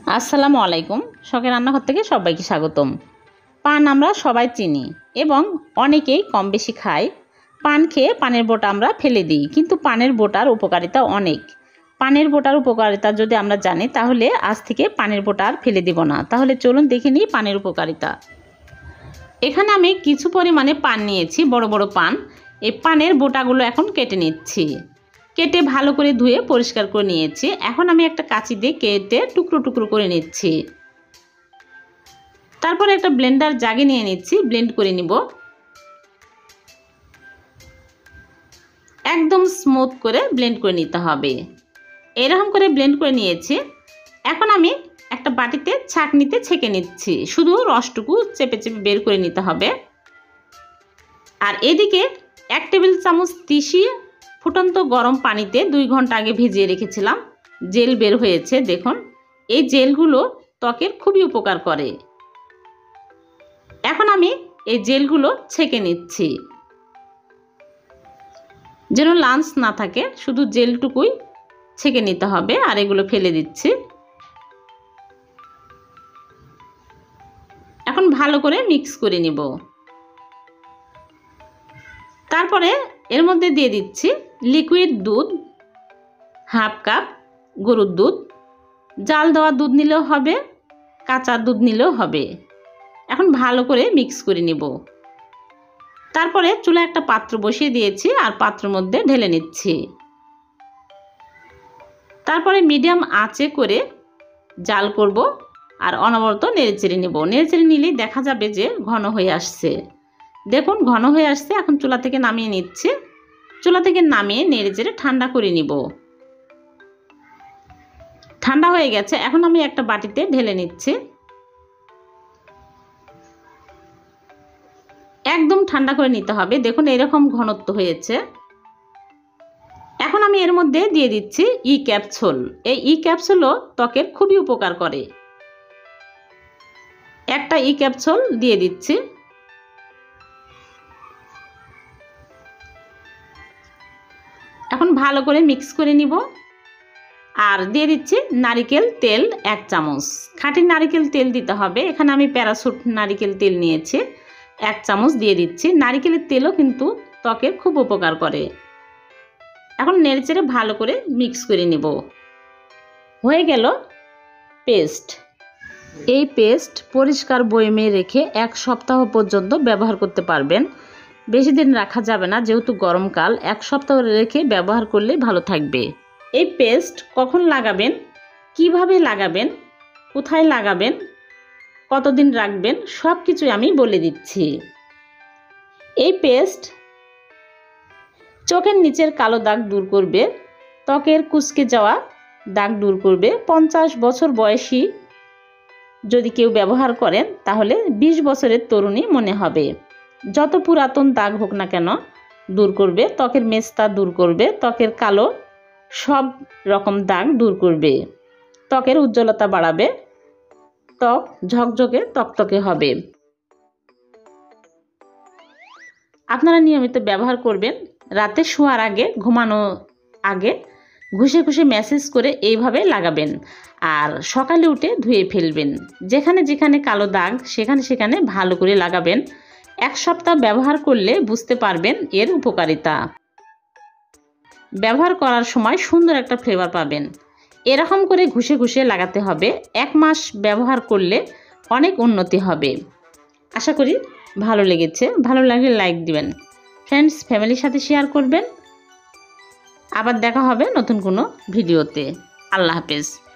আসসালামু আলাইকুম। শখের রান্নাঘর থেকে সবাইকে স্বাগতম। পান আমরা সবাই চিনি এবং অনেকেই কম বেশি খায়। পান খেয়ে পানের বোঁটা আমরা ফেলে দিই, কিন্তু পানের বোঁটার উপকারিতা অনেক। পানের বোঁটার উপকারিতা যদি আমরা জানি তাহলে আজ থেকে পানের বোঁটা আর ফেলে দিব না। তাহলে চলুন দেখে নিই পানের উপকারিতা। এখানে আমি কিছু পরিমাণে পান নিয়েছি, বড় বড় পান। এই পানের বোঁটাগুলো এখন কেটে নিচ্ছি। কেটে ভালো করে ধুয়ে পরিষ্কার করে নিয়েছি। এখন আমি একটা কাঁচি দিয়ে কেটে টুকরো টুকরো করে নিচ্ছি। তারপরে একটা ব্লেন্ডার জাগে নিয়ে নিচ্ছি, ব্লেন্ড করে নিব। একদম স্মুথ করে ব্লেন্ড করে নিতে হবে। এরকম করে ব্লেন্ড করে নিয়েছি। এখন আমি একটা বাটিতে ছাঁকনিতে ছেঁকে নিচ্ছি। শুধু রসটুকু চেপে চেপে বের করে নিতে হবে। আর এদিকে 1 টেবিল চামচ তিসি ফুটন্ত গরম পানিতে 2 ঘন্টা আগে ভিজিয়ে রেখেছিলাম। জেল বের হয়েছে, দেখুন। এই জেলগুলো ত্বকের খুবই উপকার করে। এখন আমি এই জেলগুলো ছেঁকে নিচ্ছি, যেন লাঞ্চ না থাকে, শুধু জেলটুকুই ছেঁকে নিতে হবে। আর এগুলো ফেলে দিচ্ছি। এখন ভালো করে মিক্স করে নিব। তারপরে এর মধ্যে দিয়ে দিচ্ছি লিকুইড দুধ, হাফ কাপ গরুর দুধ। জাল দেওয়া দুধ নিলেও হবে, কাঁচা দুধ নিলেও হবে। এখন ভালো করে মিক্স করে নিব। তারপরে চুলায় একটা পাত্র বসিয়ে দিয়েছি আর পাত্রের মধ্যে ঢেলে নিচ্ছি। তারপরে মিডিয়াম আঁচে করে জাল করব আর অনবরত নেড়েচেড়ে নেব। নেড়েচেড়ে নিলেই দেখা যাবে যে ঘন হয়ে আসছে। দেখুন ঘন হয়ে আসছে। এখন চুলা থেকে নামিয়ে নিচ্ছি। চুলা থেকে নামিয়ে নেড়েচেড়ে ঠান্ডা করে নিব। ঠান্ডা হয়ে গেছে। এখন আমি একটা বাটিতে ঢেলে নিচ্ছি। একদম ঠান্ডা করে নিতে হবে। দেখুন এরকম ঘনত্ব হয়েছে। এখন আমি এর মধ্যে দিয়ে দিচ্ছি ই ক্যাপসুল। এই ই ক্যাপসুলও ত্বকের খুবই উপকার করে। একটা ই ক্যাপসুল দিয়ে দিচ্ছি। এখন ভালো করে মিক্স করে নিব। আর দিয়ে দিচ্ছি নারিকেল তেল 1 চামচ। খাঁটি নারিকেল তেল দিতে হবে। এখানে আমি প্যারাশুট নারিকেল তেল নিয়েছি, 1 চামচ দিয়ে দিচ্ছি। নারিকেলের তেলও কিন্তু ত্বকের খুব উপকার করে। এখন নেড়েচেড়ে ভালো করে মিক্স করে নেব। হয়ে গেল পেস্ট। এই পেস্ট পরিষ্কার বয়মে রেখে 1 সপ্তাহ পর্যন্ত ব্যবহার করতে পারবেন। বেশি দিন রাখা যাবে না, যেহেতু গরমকাল। 1 সপ্তাহ রেখে ব্যবহার করলে ভালো থাকবে। এই পেস্ট কখন লাগাবেন, কিভাবে লাগাবেন, কোথায় লাগাবেন, কতদিন রাখবেন, সব কিছুই আমি বলে দিচ্ছি। এই পেস্ট চোখের নিচের কালো দাগ দূর করবে, ত্বকের কুঁচকে যাওয়া দাগ দূর করবে। 50 বছর বয়সী যদি কেউ ব্যবহার করেন তাহলে 20 বছরের তরুণী মনে হবে। যত পুরাতন দাগ হোক না কেন দূর করবে। ত্বকের মেস্তা দূর করবে, ত্বকের কালো সব রকম দাগ দূর করবে, ত্বকের উজ্জ্বলতা বাড়াবে, ত্বক ঝকঝকে তকতকে হবে। আপনারা নিয়মিত ব্যবহার করবেন। রাতে শোয়ার আগে, ঘুমানোর আগে ঘষে ঘষে ম্যাসেজ করে এইভাবে লাগাবেন। আর সকালে উঠে ধুয়ে ফেলবেন। যেখানে যেখানে কালো দাগ সেখানে সেখানে ভালো করে লাগাবেন। 1 সপ্তাহ ব্যবহার করলে বুঝতে পারবেন এর উপকারিতা। ব্যবহার করার সময় সুন্দর একটা ফ্লেভার পাবেন। এরকম করে ঘষে ঘষে লাগাতে হবে। 1 মাস ব্যবহার করলে অনেক উন্নতি হবে। আশা করি ভালো লেগেছে। ভালো লাগলে লাইক দিবেন, ফ্রেন্ডস ফ্যামিলির সাথে শেয়ার করবেন। আবার দেখা হবে নতুন কোনো ভিডিওতে। আল্লাহ হাফেজ।